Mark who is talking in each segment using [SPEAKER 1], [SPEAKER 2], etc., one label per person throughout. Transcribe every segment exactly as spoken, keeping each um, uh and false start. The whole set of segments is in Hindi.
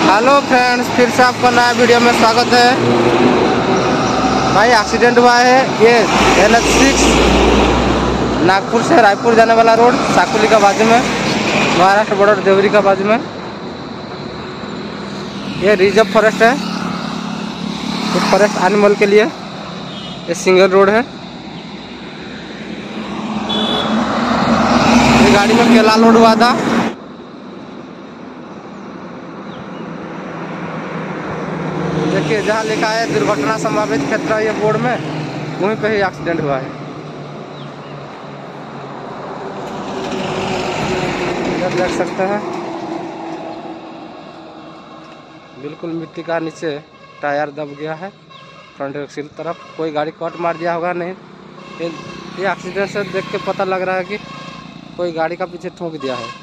[SPEAKER 1] हेलो फ्रेंड्स, फिर से आपका नया वीडियो में स्वागत है। भाई एक्सीडेंट हुआ है। ये एन एच सिक्स नागपुर से रायपुर जाने वाला रोड, साकुली का बाजू में, महाराष्ट्र बॉर्डर देवरी का बाजू में। ये रिजर्व फॉरेस्ट है, तो फॉरेस्ट एनिमल के लिए ये सिंगल रोड है। ये गाड़ी में केला लोड हुआ था। देखिए, जहाँ लिखा है दुर्घटना संभावित खतरा ये बोर्ड में, वहीं पे ही एक्सीडेंट हुआ है। इधर देख सकते हैं, बिल्कुल मिट्टी का नीचे टायर दब गया है। फ्रंट एक्सिल तरफ कोई गाड़ी कट मार दिया होगा नहीं। ये, ये एक्सीडेंट से देख के पता लग रहा है कि कोई गाड़ी का पीछे ठोक दिया है।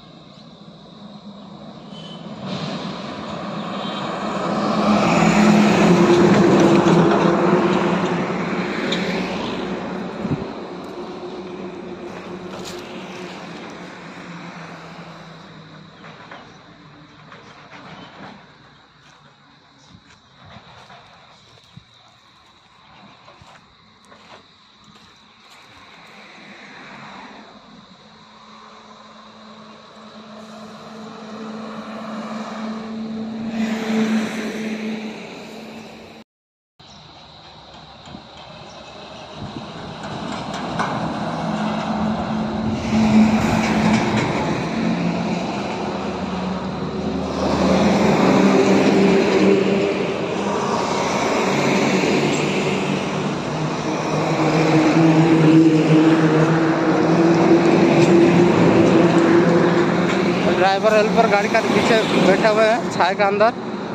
[SPEAKER 1] ड्राइवर हेल्पर गाड़ी का पीछे बैठे हुए हैं छाया के अंदर।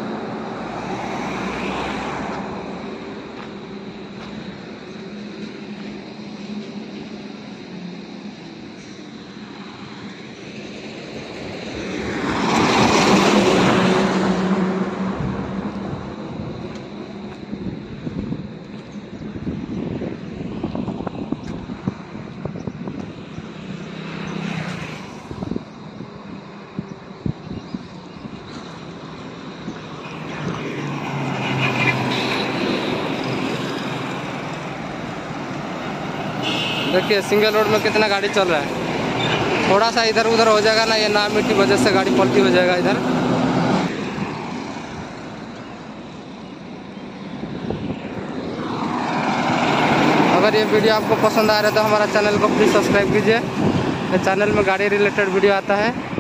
[SPEAKER 1] देखिए, सिंगल रोड में कितना गाड़ी चल रहा है। थोड़ा सा इधर उधर हो जाएगा ना, ये ना मिट्टी वजह से गाड़ी पलटी हो जाएगा इधर। अगर ये वीडियो आपको पसंद आ रहा है तो हमारा चैनल को प्लीज़ सब्सक्राइब कीजिए। चैनल में गाड़ी रिलेटेड वीडियो आता है।